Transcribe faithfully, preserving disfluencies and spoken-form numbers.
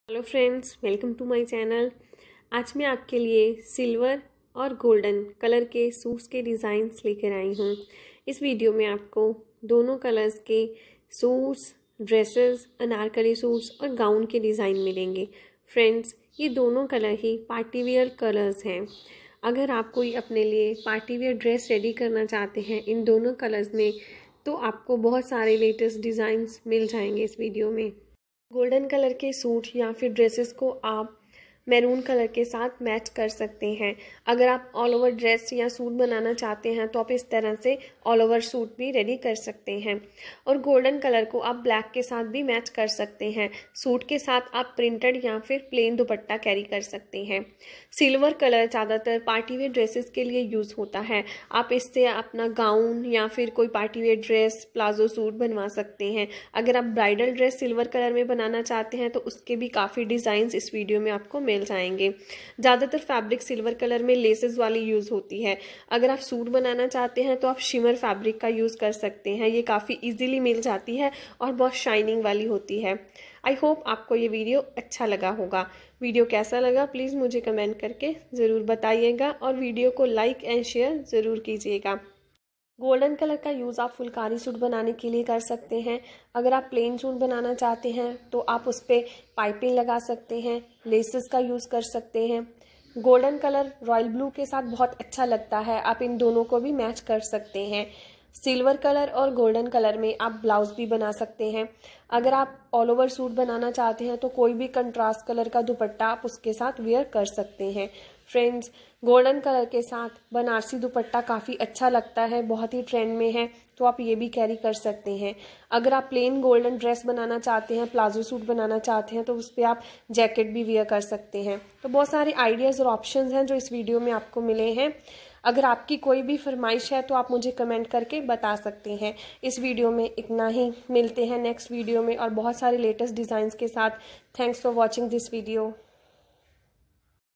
Hello friends, welcome to my channel. आज मैं आपके लिए सिल्वर और गोल्डन कलर के सूट्स के डिज़ाइंस लेकर आई हूँ। इस वीडियो में आपको दोनों कलर्स के सूट्स, ड्रेसेस, अनारकली सूट्स और गाउन के डिज़ाइन मिलेंगे। फ्रेंड्स, ये दोनों कलर ही पार्टी वेयर कलर्स हैं। अगर आप कोई अपने लिए पार्टी वेयर ड्रेस रेडी करना चाहते हैं इन दोनों कलर्स में, तो आपको बहुत सारे लेटेस्ट डिज़ाइंस मिल जाएंगे इस वीडियो में। गोल्डन कलर के सूट या फिर ड्रेसेस को आप मैरून कलर के साथ मैच कर सकते हैं। अगर आप ऑल ओवर ड्रेस या सूट बनाना चाहते हैं तो आप इस तरह से ऑल ओवर सूट भी रेडी कर सकते हैं। और गोल्डन कलर को आप ब्लैक के साथ भी मैच कर सकते हैं। सूट के साथ आप प्रिंटेड या फिर प्लेन दुपट्टा कैरी कर सकते हैं। सिल्वर कलर ज़्यादातर पार्टी वेयर ड्रेसेस के लिए यूज़ होता है। आप इससे अपना गाउन या फिर कोई party wear dress, palazzo suit बनवा सकते हैं। अगर आप ब्राइडल ड्रेस सिल्वर कलर में बनाना चाहते हैं तो उसके भी काफ़ी डिज़ाइंस इस वीडियो में आपको मिल जाएंगे। ज़्यादातर फैब्रिक सिल्वर कलर में लेसेस वाली यूज़ होती है। अगर आप सूट बनाना चाहते हैं तो आप शिमर फैब्रिक का यूज़ कर सकते हैं। ये काफ़ी इजीली मिल जाती है और बहुत शाइनिंग वाली होती है। आई होप आपको ये वीडियो अच्छा लगा होगा। वीडियो कैसा लगा प्लीज़ मुझे कमेंट करके ज़रूर बताइएगा और वीडियो को लाइक एंड शेयर ज़रूर कीजिएगा। गोल्डन कलर का यूज़ आप फुलकारी सूट बनाने के लिए कर सकते हैं। अगर आप प्लेन सूट बनाना चाहते हैं तो आप उस पर पाइपिंग लगा सकते हैं, लेसेस का यूज़ कर सकते हैं। गोल्डन कलर रॉयल ब्लू के साथ बहुत अच्छा लगता है, आप इन दोनों को भी मैच कर सकते हैं। सिल्वर कलर और गोल्डन कलर में आप ब्लाउज भी बना सकते हैं। अगर आप ऑल ओवर सूट बनाना चाहते हैं तो कोई भी कंट्रास्ट कलर का दुपट्टा आप उसके साथ वेयर कर सकते हैं। फ्रेंड्स, गोल्डन कलर के साथ बनारसी दुपट्टा काफ़ी अच्छा लगता है, बहुत ही ट्रेंड में है, तो आप ये भी कैरी कर सकते हैं। अगर आप प्लेन गोल्डन ड्रेस बनाना चाहते हैं, प्लाजो सूट बनाना चाहते हैं तो उस पर आप जैकेट भी वेयर कर सकते हैं। तो बहुत सारे आइडियाज़ और ऑप्शंस हैं जो इस वीडियो में आपको मिले हैं। अगर आपकी कोई भी फरमाइश है तो आप मुझे कमेंट करके बता सकते हैं। इस वीडियो में इतना ही, मिलते हैं नेक्स्ट वीडियो में और बहुत सारे लेटेस्ट डिज़ाइंस के साथ। Thanks for watching this video.